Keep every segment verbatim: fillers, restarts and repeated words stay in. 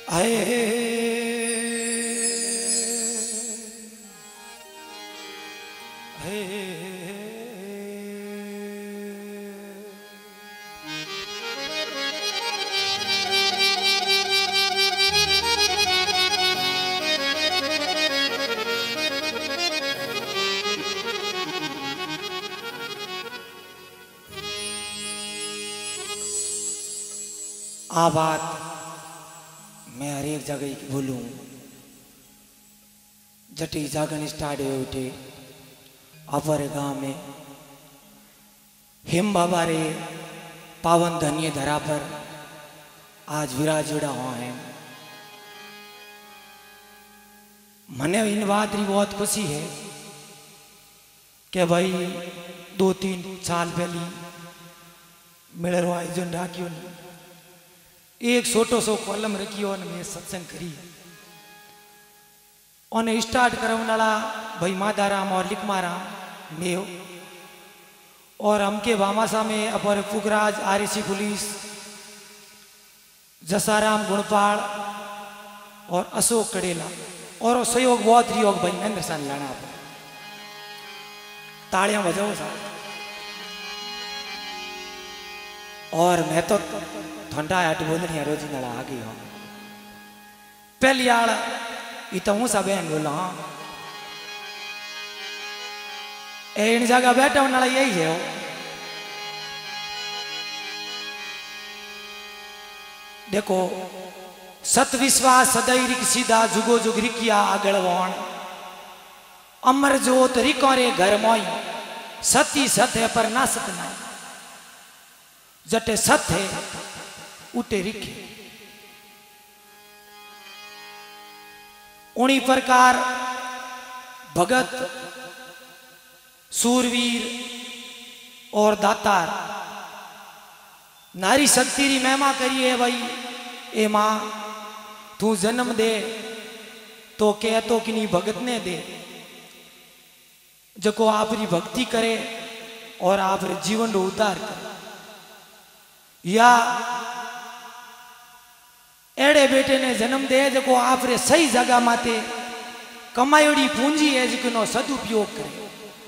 आए आ बात मैं हर एक जगह की बोलूं जटी जागन स्टार्ट हुए उठे अपर गांव में हिम बाबा रे पावन धन्य धरा पर आज विराज जुड़ा हुआ है। मने इन बात री बहुत खुशी है कि भाई दो तीन साल पहली मेरे रो आयोजन राखियो एक छोटो सो कॉलम रखियो ने मैं सत्संग करी और स्टार्ट करवनाला भाई मादाराम और लिखमाराम मेव और हमके भामासा में अपर पुगराज आरएसी पुलिस जसाराम गुणपाल और अशोक कड़ेला और सहयोग बहुत रियोग भाई महेंद्र सान लाना तालियां बजाओ साहब। और मैं तो ठंडा हट बोलनी रोजी नला आ गई हूँ पहली आड़ तो हूँ सब बहन बोला हाँ इन जगह बैठा होने वाला यही है। देखो सत विश्वास सदैव सीधा जुगो जुग रिकिया आगड़वाण अमर जोत रिकोरे घर मोई सती सत है पर ना सत ना जटे सत है उटे रिखे उन्हीं प्रकार भगत सूरवीर और दातार नारी शक्ति री महिमा करिए भाई ए मां तू जन्म दे तो कह तो कि नहीं भगत ने दे जो आप री भक्ति करे और आप रे जीवन रो उद्धार करे या एड़े बेटे ने जन्म दे जो आप रे सही जगह माते कमायोड़ी पूंजी है जिसको सदुपयोग करे।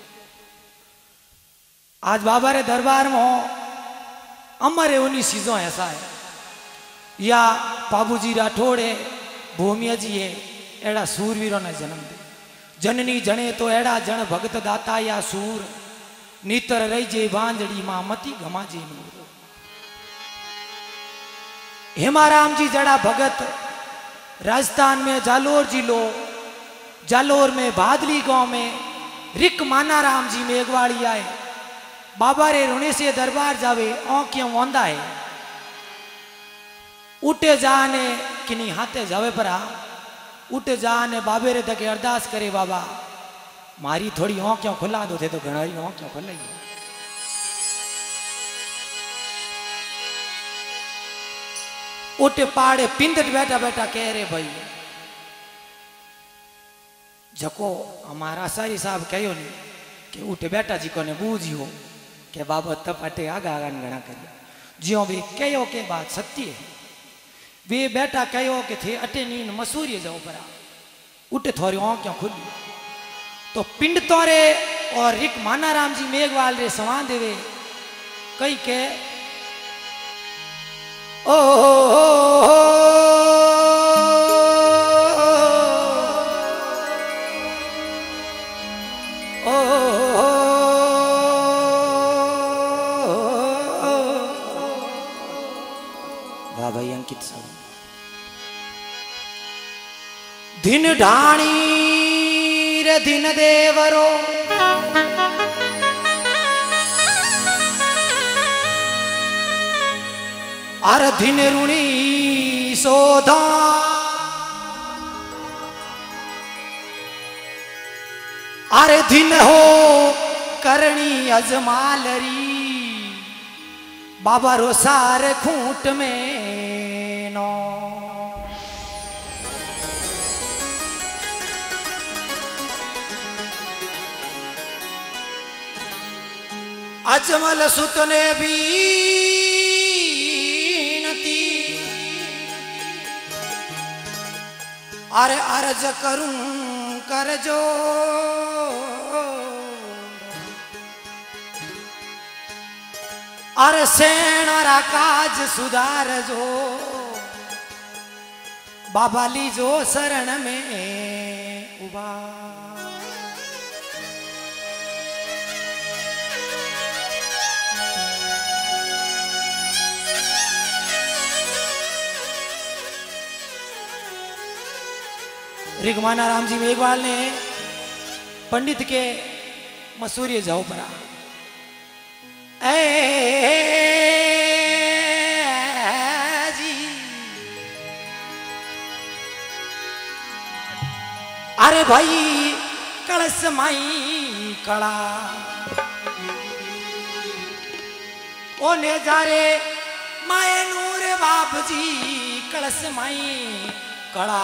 आज बाबा रे दरबार में हो अमर उन्हीं चीजों ऐसा है या बाबूजी राठौड़े भूमिया जी है एड़ा सूरवीरों ने जन्म दे जननी जने तो एड़ा जन भगत दाता या सूर नीतर रही जे बांजड़ी मां मती घमा जी नूर हेमाराम जी जड़ा भगत राजस्थान में जालोर जिलो जालोर में भादली गांव में रिक मानाराम जी मेघवाड़ी आए बाबा रे रुणे से दरबार जावे औ क्यों औंदा है उठे जाने कि नहीं हाथे जावे परा उठे जाने बाबे रे तक अरदास करे बाबा मारी थोड़ी औ क्यों खुला दो थे तो घणारी औ क्यों खुल उठे पाड़े पिंदट बैठा बैठा कह रहे भाई जको हमारा सारी साहब कहो नहीं कि उठे बैठा जी को ने बूझी हो के बाबा तब अटे आगा आगा गणा करिए जियो भी कहो के बात सत्य है वे बैठा कहो के थे अटे नींद मसूरी जाओ परा उठे थोड़ी औ क्यों खुली तो पिंड तोरे और रिक मानाराम जी मेघवाल रे सवा देवे कई के ओ भाई अंकित साहब दिन ढाणी रे दिन देवरो अर दिन रुणी सोधा अरे दिन हो करणी अजमालरी बाबा रो सारे खूंट में नो अजमल सुत ने भी अरे अर्ज करूं कर जो अरे सेणारा काज सुधार जो बाबा लीजो शरण में उबा रिगमाना राम जी मेघवाल ने पंडित के मसूरी जाओ पड़ा ए जी अरे भाई कलश माई कड़ा ओ ने जारे माए नूर बाप जी कलश माई कड़ा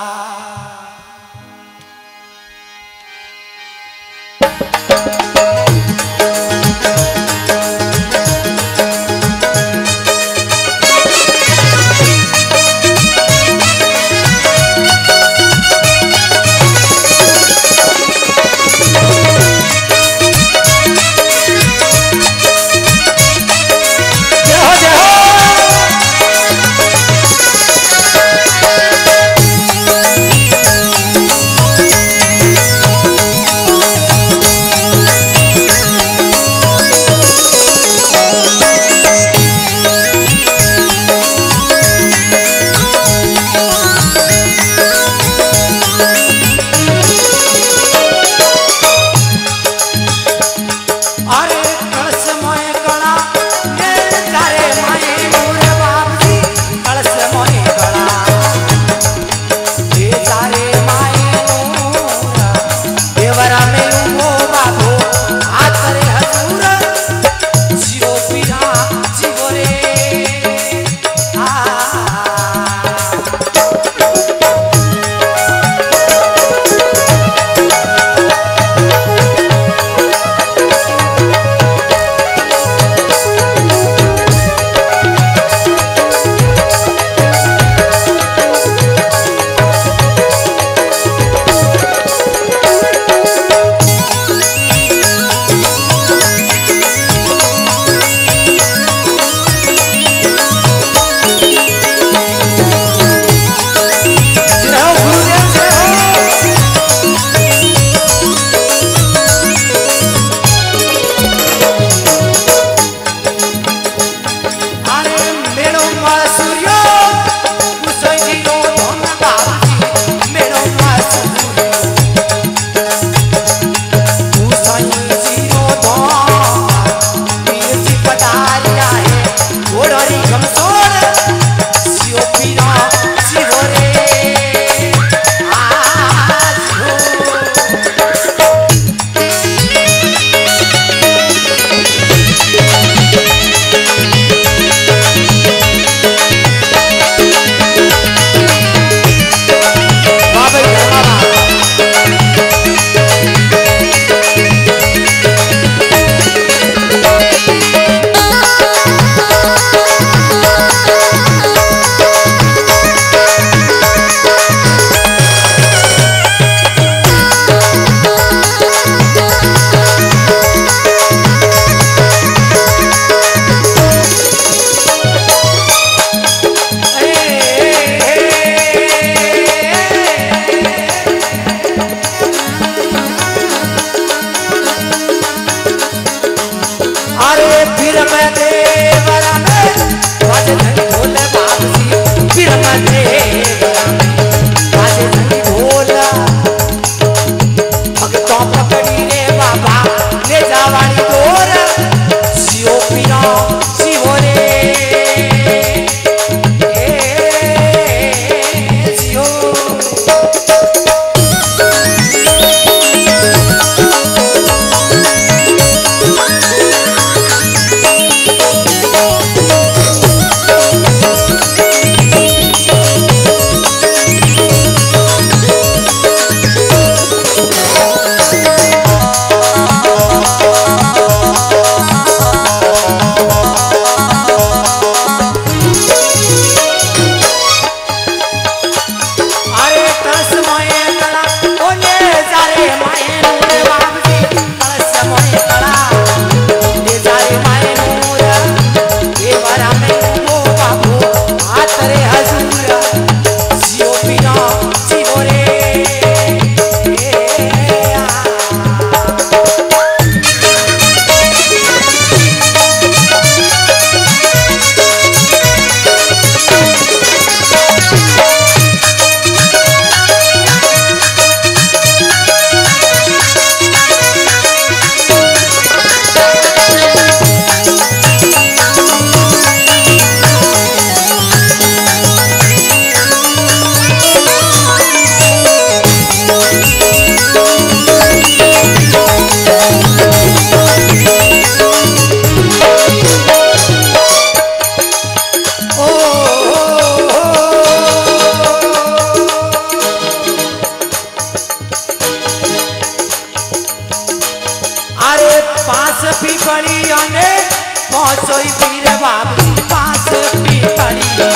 पीपड़ियों ने पहुंचोई पीर बाबू पास पीपड़ियों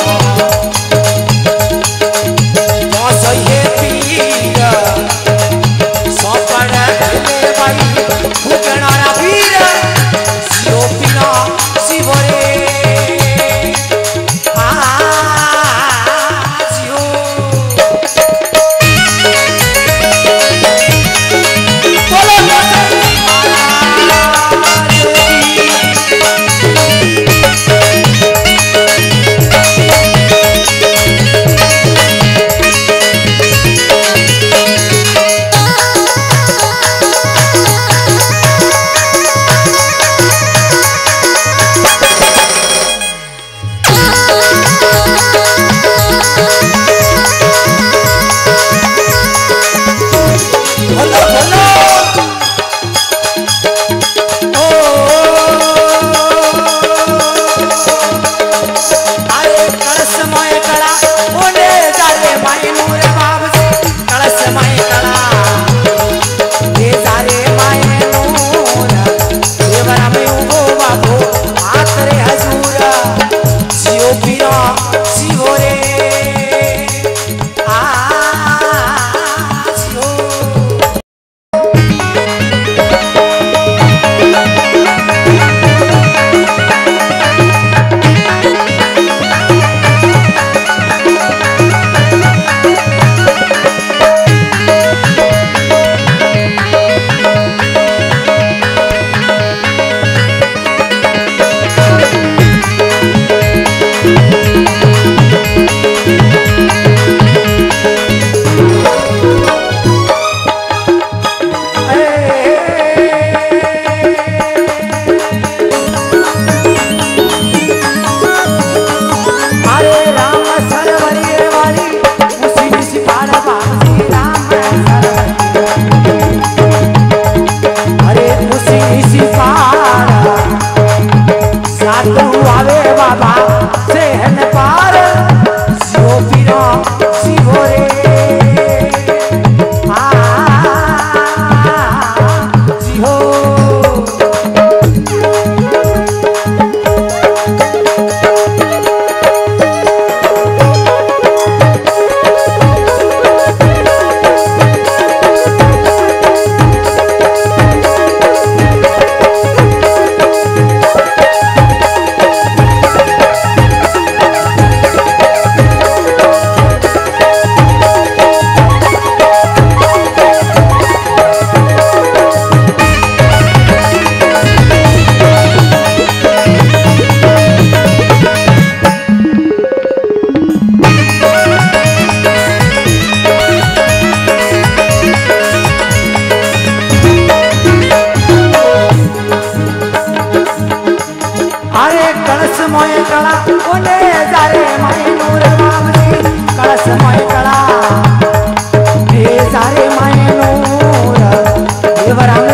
पहुंचोई है पीर सोपड़ ले भाई फुकनारा पीर सियो पीना सिवरे देवरा